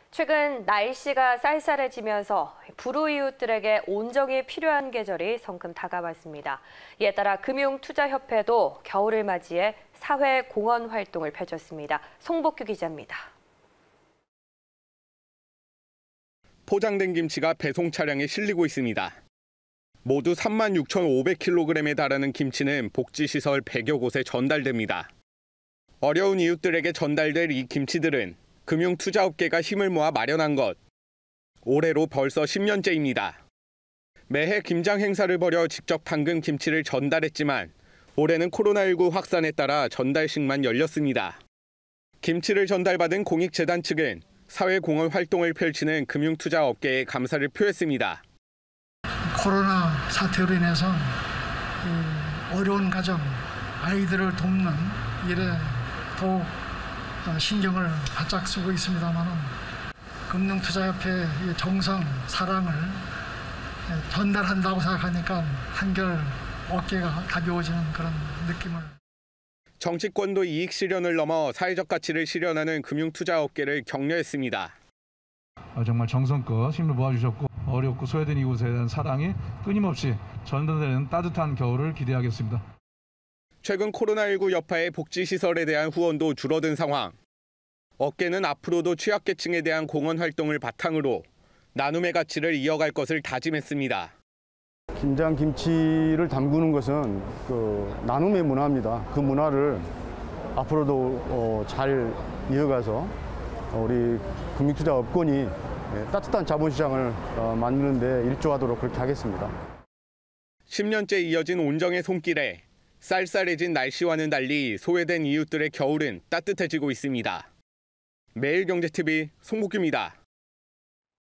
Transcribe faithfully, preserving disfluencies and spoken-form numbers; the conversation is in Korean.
최근 날씨가 쌀쌀해지면서 불우이웃들에게 온정이 필요한 계절이 성큼 다가왔습니다. 이에 따라 금융투자협회도 겨울을 맞이해 사회 공헌 활동을 펼쳤습니다. 송복규 기자입니다. 포장된 김치가 배송 차량에 실리고 있습니다. 모두 삼만 육천오백 킬로그램에 달하는 김치는 복지시설 백여 곳에 전달됩니다. 어려운 이웃들에게 전달될 이 김치들은 금융투자업계가 힘을 모아 마련한 것. 올해로 벌써 십 년째입니다. 매해 김장 행사를 벌여 직접 담근 김치를 전달했지만 올해는 코로나십구 확산에 따라 전달식만 열렸습니다. 김치를 전달받은 공익재단 측은 사회공헌 활동을 펼치는 금융투자업계에 감사를 표했습니다. 코로나 사태로 인해서 어려운 가정, 아이들을 돕는 일에 더욱 신경을 바짝 쓰고 있습니다만 금융투자협회의 정성, 사랑을 전달한다고 생각하니까 한결 어깨가 가벼워지는 그런 느낌을. 정치권도 이익 실현을 넘어 사회적 가치를 실현하는 금융투자업계를 격려했습니다. 정말 정성껏 힘을 모아주셨고 어렵고 소외된 이곳에 대한 사랑이 끊임없이 전달되는 따뜻한 겨울을 기대하겠습니다. 최근 코로나십구 여파에 복지시설에 대한 후원도 줄어든 상황. 업계는 앞으로도 취약계층에 대한 공헌 활동을 바탕으로 나눔의 가치를 이어갈 것을 다짐했습니다. 김장 김치를 담그는 것은 그 나눔의 문화입니다. 그 문화를 앞으로도 어, 잘 이어가서 우리 금융투자업권이 따뜻한 자본시장을 어, 만드는 데 일조하도록 그렇게 하겠습니다. 십 년째 이어진 온정의 손길에 쌀쌀해진 날씨와는 달리 소외된 이웃들의 겨울은 따뜻해지고 있습니다. 매일경제티비 송복규입니다.